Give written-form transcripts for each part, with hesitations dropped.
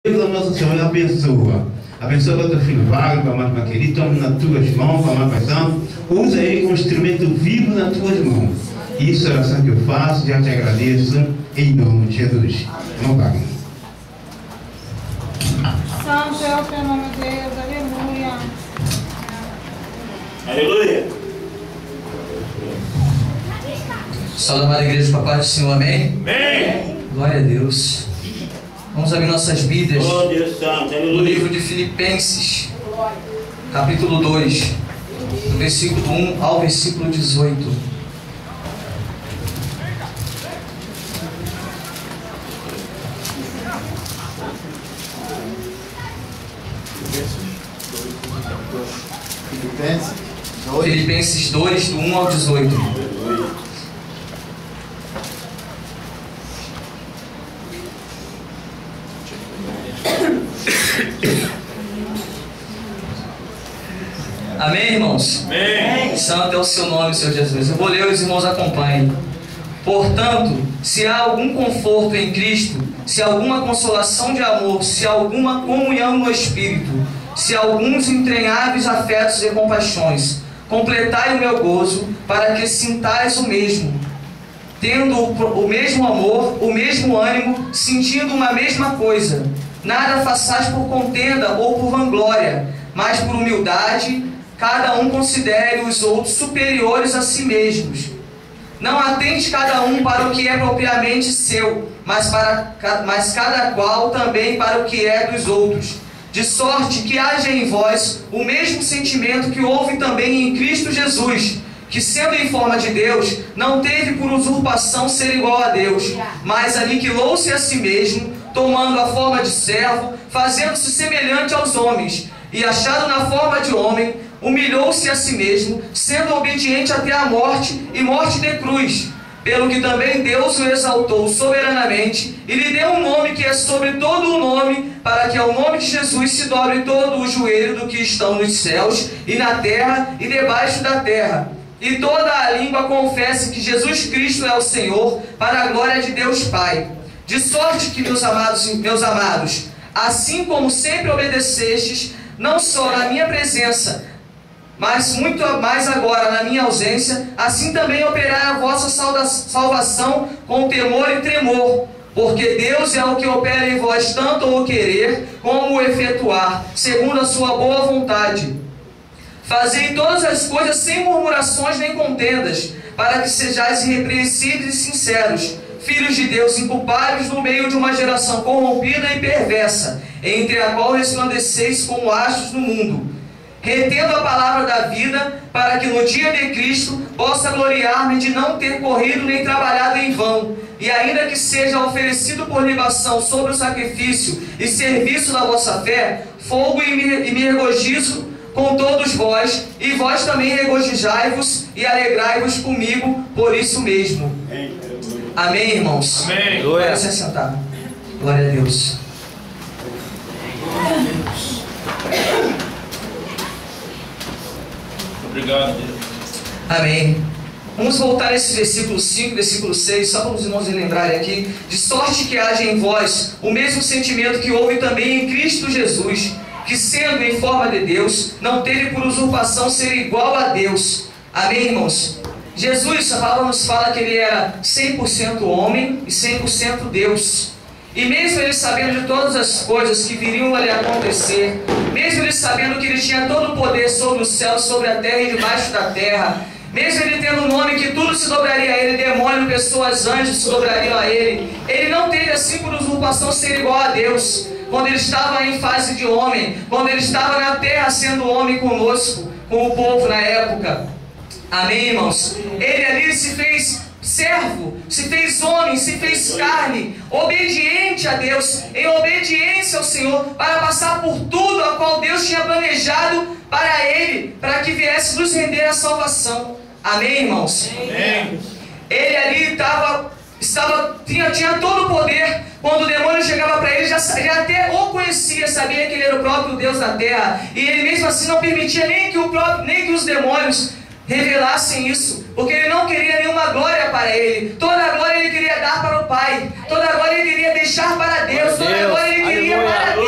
Deus, nosso Senhor, abençoa. Abençoa o teu filho Wagner, amado Pai querido, toma nas tuas mãos, amado Pai Santo. Usa ele como instrumento vivo nas tuas mãos. Isso é a oração que eu faço, já te agradeço, em nome de Jesus. Irmão Wagner. Santo é o teu nome, Deus, aleluia. Aleluia. Salve, amada igreja, papai do Senhor, amém? Amém. Glória a Deus. Vamos abrir nossas Bíblias Oh, Deus Santo, no aleluia. livro de Filipenses, capítulo 2, do versículo 1 ao versículo 18. Filipenses 2, do 1 ao 18. Amém, irmãos? Amém. Santo é o seu nome, Senhor Jesus. Eu vou ler, os irmãos acompanhem. Portanto, se há algum conforto em Cristo, se há alguma consolação de amor, se há alguma comunhão no Espírito, se há alguns entranháveis afetos e compaixões, completai o meu gozo, para que sintais o mesmo, tendo o mesmo amor, o mesmo ânimo, sentindo uma mesma coisa. Nada façais por contenda ou por vanglória, mas por humildade, cada um considere os outros superiores a si mesmos. Não atente cada um para o que é propriamente seu, mas cada qual também para o que é dos outros. De sorte que haja em vós o mesmo sentimento que houve também em Cristo Jesus, que sendo em forma de Deus, não teve por usurpação ser igual a Deus, mas aniquilou-se a si mesmo, tomando a forma de servo, fazendo-se semelhante aos homens, e achado na forma de homem, humilhou-se a si mesmo, sendo obediente até a morte, e morte de cruz. Pelo que também Deus o exaltou soberanamente, e lhe deu um nome que é sobre todo o nome, para que ao nome de Jesus se dobre todo o joelho do que estão nos céus, e na terra, e debaixo da terra. E toda a língua confesse que Jesus Cristo é o Senhor, para a glória de Deus Pai. De sorte que, meus amados, assim como sempre obedecestes, não só na minha presença, mas muito mais agora na minha ausência, assim também operai a vossa salvação com temor e tremor, porque Deus é o que opera em vós tanto o querer como o efetuar, segundo a sua boa vontade. Fazei todas as coisas sem murmurações nem contendas, para que sejais irrepreensíveis e sinceros, filhos de Deus inculpáveis no meio de uma geração corrompida e perversa, entre a qual resplandeceis como astros no mundo, retendo a palavra da vida, para que no dia de Cristo possa gloriar-me de não ter corrido nem trabalhado em vão, e ainda que seja oferecido por libação sobre o sacrifício e serviço da vossa fé, fogo e me regozijo com todos vós, e vós também regozijai-vos e alegrai-vos comigo por isso mesmo. Amém, irmãos? Amém. Glória se sentar. Glória a Deus. Obrigado, Deus. Amém. Vamos voltar a esse versículo 5, versículo 6, só para os irmãos lembrarem aqui. De sorte que haja em vós o mesmo sentimento que houve também em Cristo Jesus, que sendo em forma de Deus, não teve por usurpação ser igual a Deus. Amém, irmãos? Jesus, a palavra nos fala que ele era 100% homem e 100% Deus. E mesmo ele sabendo de todas as coisas que viriam a lhe acontecer, mesmo ele sabendo que ele tinha todo o poder sobre o céu, sobre a terra e debaixo da terra, mesmo ele tendo um nome que tudo se dobraria a ele, demônio, pessoas, anjos se dobrariam a ele, ele não teve assim por usurpação ser igual a Deus. Quando ele estava em fase de homem, quando ele estava na terra sendo homem conosco, com o povo na época. Amém, irmãos? Ele ali se fez servo, se fez homem, se fez carne, obediente a Deus, em obediência ao Senhor, para passar por tudo a qual Deus tinha planejado para ele, para que viesse nos render a salvação. Amém, irmãos? Amém. Ele ali tinha todo o poder. Quando o demônio chegava para ele, já até o conhecia, sabia que ele era o próprio Deus da terra, e ele mesmo assim não permitia nem que os demônios revelassem isso, porque ele não queria nenhuma glória para ele. Toda a glória ele queria dar para o Pai, toda a glória ele queria deixar para Deus, toda a glória ele queria para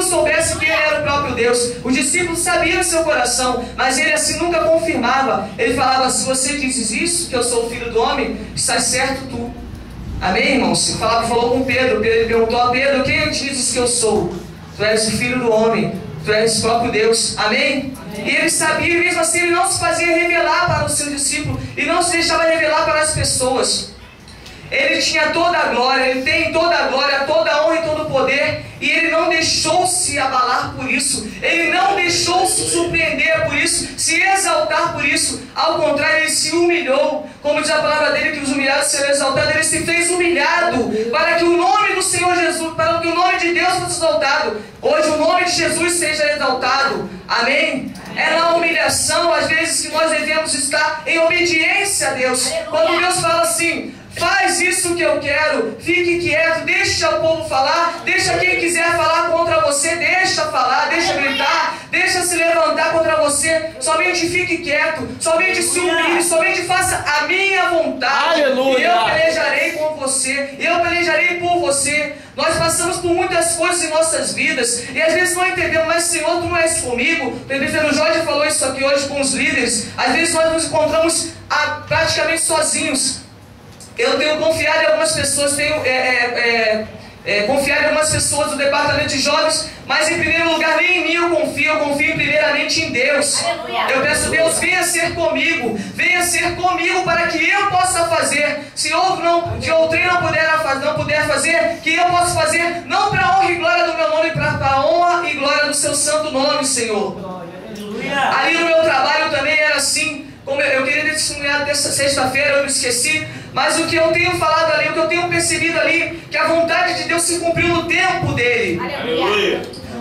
soubessem que ele era o próprio Deus. Os discípulos sabiam em seu coração, mas ele assim nunca confirmava. Ele falava: se você dizes isso, que eu sou o filho do homem, estás certo tu. Amém, irmãos? Falou com Pedro. Ele perguntou a Pedro: quem dizes que eu sou? Tu és o filho do homem, tu és o próprio Deus. Amém? E ele sabia, e mesmo assim ele não se fazia revelar para o seu discípulo, e não se deixava revelar para as pessoas. Ele tinha toda a glória, ele tem toda a glória, toda a honra e todo o poder, e ele não deixou-se abalar por isso, ele não deixou-se surpreender por isso, se exaltar por isso. Ao contrário, ele se humilhou, como diz a palavra dele, que os humilhados serão exaltados. Ele se fez humilhado, para que o nome do Senhor Jesus, para que o nome de Deus fosse exaltado. Hoje o nome de Jesus seja exaltado. Amém? É na humilhação, às vezes, que nós devemos estar em obediência a Deus. Quando Deus fala assim: faz isso que eu quero, fique quieto, deixa o povo falar, deixa quem quiser falar contra você, deixa falar, deixa gritar, deixa se levantar contra você, somente fique quieto, somente se humilhe, somente faça a minha vontade. Aleluia. E eu pelejarei com você, eu pelejarei por você. Nós passamos por muitas coisas em nossas vidas, e às vezes não entendemos: mas Senhor, tu não és comigo. O presbítero Jorge falou isso aqui hoje com os líderes. Às vezes nós nos encontramos praticamente sozinhos. Eu tenho confiado em algumas pessoas, confiado em algumas pessoas do departamento de jovens, mas em primeiro lugar nem em mim eu confio primeiramente em Deus. Eu peço: Deus, venha ser comigo para que eu possa fazer. Se outrem não puder fazer, que eu possa fazer, não para a honra e glória do meu nome, para a honra e glória do seu santo nome, Senhor. Ali no meu trabalho também era assim. Como eu queria testemunhar dessa sexta-feira, eu me esqueci, mas o que eu tenho falado ali, o que eu tenho percebido ali, que a vontade de Deus se cumpriu no tempo dele. Aleluia.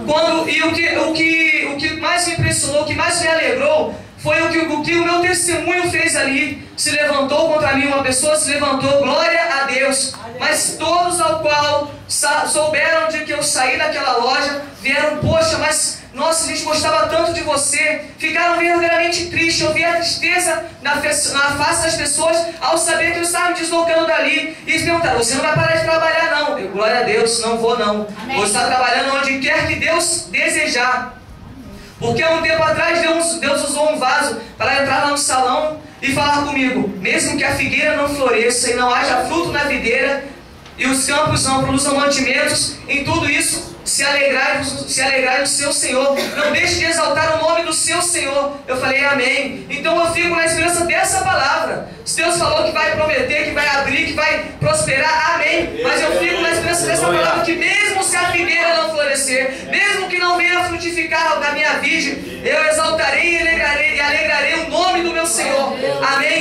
O que mais me impressionou, o que mais me alegrou, foi o que o meu testemunho fez ali. Se levantou contra mim uma pessoa, se levantou, glória a Deus. Mas todos ao qual souberam de que eu saí daquela loja, vieram: poxa, mas nossa, a gente gostava tanto de você. Ficaram verdadeiramente tristes. Eu vi a tristeza na face das pessoas ao saber que eu estava me deslocando dali. E eles perguntaram: você não vai parar de trabalhar não? Eu: glória a Deus, não vou não. Amém. Vou estar trabalhando onde quer que Deus desejar. Porque há um tempo atrás Deus usou um vaso para entrar lá no salão e falar comigo: mesmo que a figueira não floresça e não haja fruto na videira, e os campos não produzam mantimentos, em tudo isso se alegrai no seu Senhor. Não deixe de exaltar o nome do seu Senhor. Eu falei: amém. Então eu fico na esperança dessa palavra. Se Deus falou que vai prometer, que vai abrir, que vai prosperar, amém. Mas eu fico na esperança dessa palavra, que mesmo se a figueira não florescer, mesmo que não venha frutificar da minha vide, eu exaltarei e alegrarei o nome do meu Senhor. Amém.